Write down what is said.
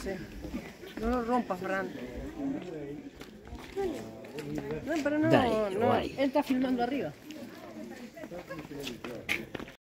Sí. No lo rompas, Fran. No, pero no, Dale, no. guay. Él está filmando arriba.